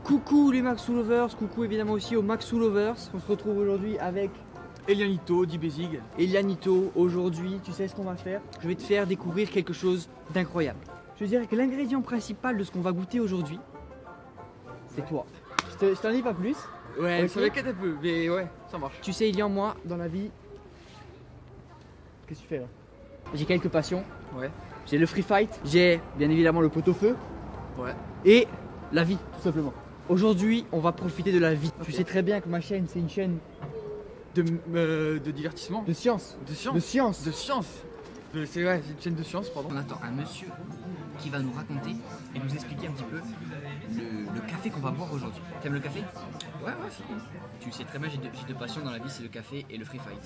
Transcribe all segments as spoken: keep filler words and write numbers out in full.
Coucou les Maxou Lovers, coucou évidemment aussi aux Maxou Lovers. On se retrouve aujourd'hui avec Elianito, Dibezig. Elianito. Aujourd'hui, tu sais ce qu'on va faire? Je vais te faire découvrir quelque chose d'incroyable. Je dirais que l'ingrédient principal de ce qu'on va goûter aujourd'hui, c'est toi. Je te- je t'en dis pas plus. Ouais, Ok. ça m'inquiète un peu, mais ouais, ça marche. Tu sais, il y a en moi, dans la vie... Qu'est-ce que tu fais là? J'ai quelques passions. Ouais, J'ai le free fight, j'ai bien évidemment le pot-au-feu ouais. et la vie, tout simplement. Aujourd'hui, on va profiter de la vie. Ok. Tu sais très bien que ma chaîne, c'est une chaîne De, euh, de divertissement. de science. De science. De science. De science. De- C'est ouais, c'est une chaîne de science, pardon. On attend un monsieur qui va nous raconter et nous expliquer un petit peu le, le café qu'on va boire aujourd'hui. T'aimes le café? Ouais, ouais, c'est bon. Tu sais très bien, j'ai deux, j'ai deux passions dans la vie, c'est le café et le free fight.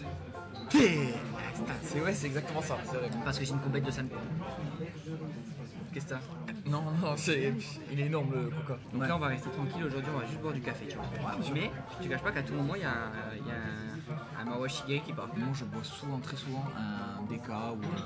C'est ouais, c'est exactement ça, c'est vrai. Parce que j'ai une compète de samedi. Qu'est-ce que t'as? Non, non, c'est. Il est énorme le coca. Donc Ouais. là on va rester tranquille aujourd'hui, on va juste boire du café, tu vois. Mais tu te caches pas qu'à tout moment il y a, un- il y a un, un Mawashigiri qui part. Moi je bois souvent, très souvent, un D K ou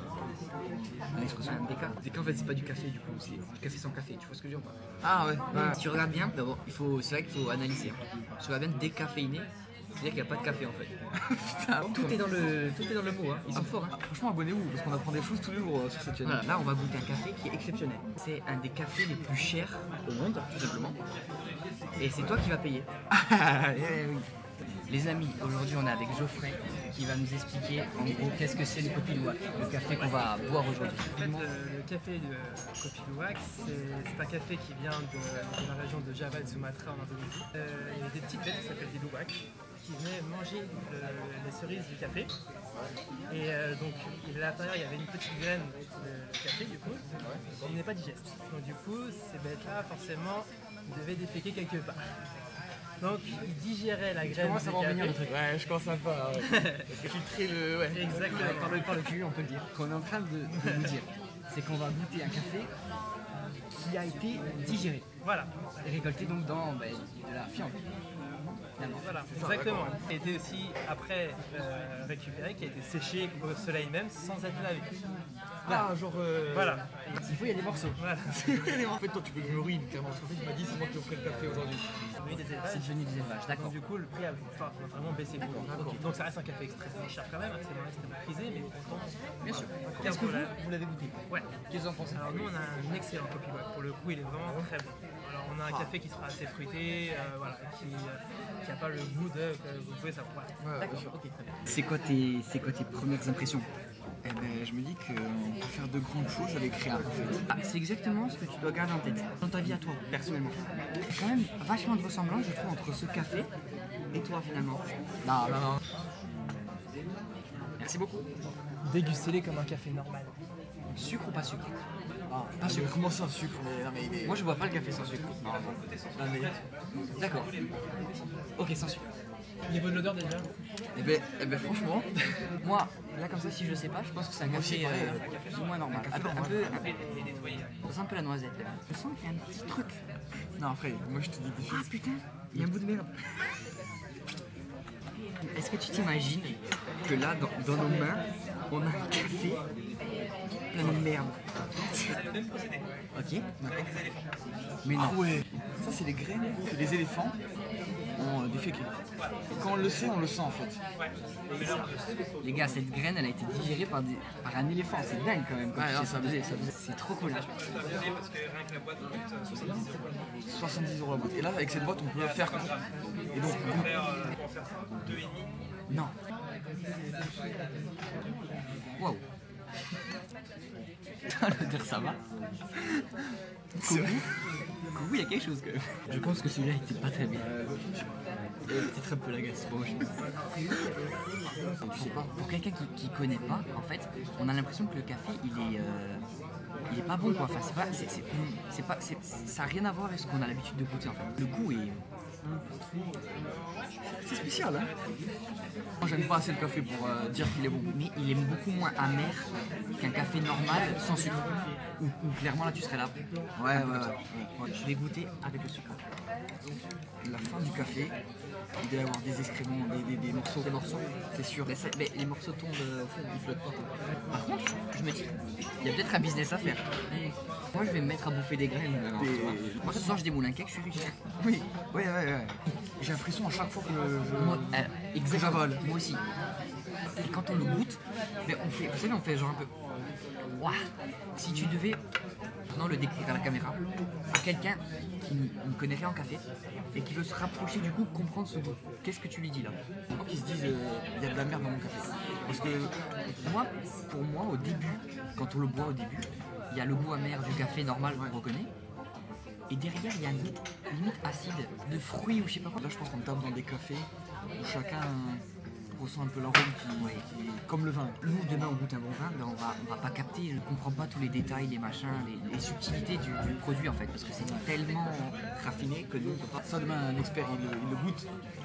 un, un espresso. Un D K. D K en fait c'est pas du café du coup, c'est du café sans café, tu vois ce que je veux dire ou pas? Ah ouais, Si tu regardes bien, d'abord, il faut, c'est vrai qu'il faut analyser. Si tu regardes bien décaféiné, c'est-à-dire qu'il n'y a pas de café en fait. Putain, Tout est dans le, tout est dans le mot, hein. Ils sont forts. Hein. Ah, franchement abonnez-vous parce qu'on apprend des choses tous les jours euh, sur cette chaîne. Voilà, là on va goûter un café qui est exceptionnel. C'est un des cafés les plus chers au monde, tout simplement. Et c'est toi qui vas payer. Ah, eh oui. Les amis, aujourd'hui on est avec Geoffrey qui va nous expliquer en gros qu'est-ce que c'est le Kopi Luwak, le café qu'on va boire aujourd'hui. En fait, le, le café de Kopi Luwak, c'est c'est un café qui vient de, de la région de Java et de Sumatra en Indonésie. Euh, il y avait des petites bêtes qui s'appellent des Luwak qui venaient manger le- les cerises du café. Et euh, donc, à l'intérieur, il y avait une petite graine de café, du coup, qui n'est pas digeste. Donc, du coup, ces bêtes-là, forcément, devaient déféquer quelque part. Donc, ils digéraient la graine commence du à voir café. venir le truc. Ouais, je commence à pas. Ouais. Filtrer le. Ouais. Exactement. Par le, par le cul, on peut le dire. Qu'on est en train de, de nous dire, c'est qu'on va goûter un café qui a été digéré. Voilà. Et récolté donc dans ben, de la fiente. Finalement. Voilà, exactement. Qui a été aussi après euh, récupéré, qui a été séché au soleil même sans être lavé. Ah, genre. Euh... Voilà. S'il faut, il y a des morceaux. Voilà. En fait, toi, tu peux que je me ruine carrément. Parce qu'en fait, il m'a dit, c'est moi qui offrais le café aujourd'hui. Oui, des C'est élevages. devenu des élevages, Donc d'accord. du coup, le prix a, enfin, a vraiment baissé beaucoup. Ok. Donc ça reste un café extrêmement cher quand même, c'est extrêmement prisé, mais pourtant. Bien sûr. Aucun Est-ce que vous, problème. vous l'avez goûté? Ouais. Qu'est-ce que vous en pensez? Alors nous, on a un excellent Kopi Luwak. Pour le coup, il est vraiment très bon. Alors on a un café qui sera assez fruité, euh, voilà, qui n'a pas le goût de que vous pouvez savoir. Voilà. Ouais, D'accord, ok, très bien. C'est quoi tes, c'est quoi tes premières impressions? Eh ben je me dis qu'on peut faire de grandes choses avec rien en fait. Ah, c'est exactement ce que tu dois garder en tête. Dans ta vie à toi, personnellement. Il y a quand même vachement de ressemblance, je trouve, entre ce café et toi, finalement. Non, non, non. Merci beaucoup. Dégustez-les comme un café normal. Sucre ou pas sucre? Ah, Pas sucre. Comment ça, sucre? Mais, non, mais il est... Moi, je bois pas le café sans sucre. Non, mais... D'accord. Ok, sans sucre. Au niveau de l'odeur déjà. Eh ben, eh ben franchement, Moi, là, comme ça, si je sais pas, je pense que c'est un aussi, café pareil. euh, plus ou moins normal. Un, peu, un peu. Ça sent un peu la noisette. Là. Je sens qu'il y a un petit truc. non après, moi je te dis des Ah choses. putain, il y a un bout de merde. Est-ce que tu t'imagines que là, dans, dans nos mains, on a un café plein de merde? Ok, d'accord. Mais non. Ah ouais, ça c'est les graines que les éléphants ont euh, déféquées. Et quand on le sait, on le sent en fait. Les gars, cette graine, elle a été digérée par, des, par un éléphant. C'est dingue quand même. Quand Ouais, tu non, sais ça faisait, ça faisait C'est trop cool. soixante-dix euros la boîte. Et là, avec cette boîte, on peut faire. Et donc, Non. Waouh. L'odeur, ça va. c'est vrai. Oui, il y a quelque chose quand même. Je pense que celui-là était pas très bien. Peut-être un peu la gastro, je pense. Tu sais pas, pour quelqu'un qui, qui connaît pas, en fait, on a l'impression que le café, il est, euh, il est pas bon quoi. Enfin, c'est pas, c'est, c'est, c'est pas, c'est, ça a rien à voir avec ce qu'on a l'habitude de goûter en fait. Le goût est. C'est spécial, hein. Moi, j'aime pas assez le café pour euh, dire qu'il est bon. Mais il est beaucoup moins amer qu'un café normal sans sucre. Ou, ou clairement là tu serais là. Ouais, Un peu ouais, comme ça. ouais. Je vais goûter avec le sucre. La fin du café, il doit y avoir des excréments, des, des, des morceaux, des morceaux, c'est sûr. Mais, mais les morceaux tombent au fond, ils flottent pas. Par contre, je me dis, il y a peut-être un business à faire. Moi, je vais me mettre à bouffer des graines. Alors, Des- tu vois. Moi, ce soir, je démoule un cake, je suis riche. Oui, ouais, ouais, ouais. J'ai l'impression à chaque fois que je. Moi, euh, exactement. j'avale. Moi aussi. Et quand on le goûte, mais on fait, vous savez, on fait genre un peu. Waouh. Si tu devais maintenant le décrire à la caméra, à quelqu'un qui ne connaît rien en café et qui veut se rapprocher du goût, comprendre ce goût, qu'est-ce que tu lui dis là? Faut pas qu'ils se disent, euh, il y a de la merde dans mon café. Parce que Moi, pour moi, au début, quand on le boit au début, il y a le goût amer du café normal qu'on reconnaît. Et derrière, il y a un goût limite acide, de fruits ou je sais pas quoi. là, je pense qu'on tape dans des cafés où chacun ressent un peu l'arôme qui, qui est comme le vin. Nous, demain, on goûte un bon vin, ben on va, on va pas capter, on comprend pas tous les détails, les machins, les, les subtilités du, du produit en fait, parce que c'est tellement raffiné que nous, on peut pas. Ça, demain, un expert, il, le- il le goûte.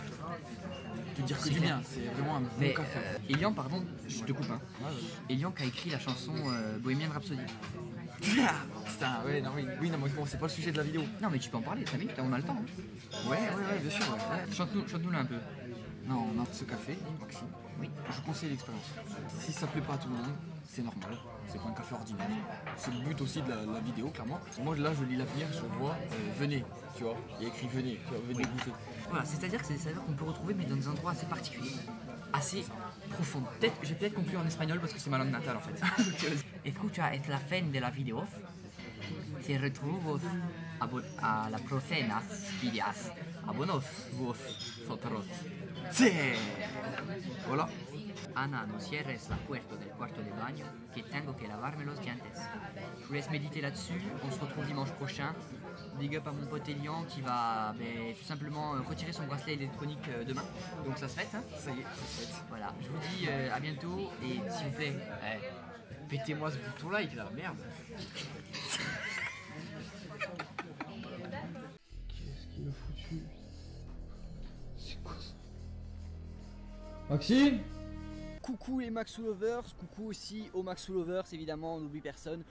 Tu dire que C'est du clair. bien, c'est vraiment un bon Mais café. euh, Elian, pardon, je te coupe, hein. Elian qui a écrit la chanson euh, Bohemian Rhapsody. Putain, ouais, non, oui, oui, non, mais bon, c'est pas le sujet de la vidéo. Non, mais tu peux en parler, t'as vu, on a le temps. Hein. Ouais, ouais, ouais, bien sûr. Ouais. Ouais, Chante-nous chante là un peu. Non, non, ce café, Maxi, Oui. je conseille l'expérience. Si ça plaît pas à tout le monde, c'est normal, c'est pas un café ordinaire. C'est le but aussi de la, la vidéo, clairement. Moi, là, je lis l'avenir, je vois, euh, venez, tu vois, il y a écrit venez, tu vois, venez goûter. Voilà, c'est-à-dire que c'est des saveurs qu'on peut retrouver, mais dans des endroits assez particuliers, assez profonds. Peut-être, je vais peut-être conclure en espagnol parce que c'est ma langue natale en fait. Escucha, es la fin de la vidéo. Te retrouvo a, bo- a la próxima videos. Abonos vos vosotros. C'est voilà. Ana, no cierres la puerta del cuarto de baño, que tengo que lavarme los dientes. Je vous laisse méditer là-dessus. On se retrouve dimanche prochain. Big up à mon pote Elian qui va ben, tout simplement euh, retirer son bracelet électronique euh, demain. Donc ça se fait, hein. Ça y est, ça se fait. Voilà, je vous dis euh, à bientôt et s'il vous plaît, eh, pétez-moi ce bouton like là, merde. Qu'est-ce qu'il a foutu? C'est quoi ça? Maxime? Coucou les Maxou Lovers, coucou aussi aux Maxou Lovers, évidemment, on n'oublie personne.